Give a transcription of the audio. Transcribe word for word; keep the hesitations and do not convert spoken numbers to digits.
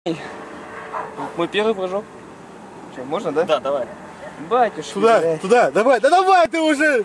Мой первый прыжок. Что, можно, да? Да, давай. Батюшки, Туда, блядь. туда, давай, да давай ты уже!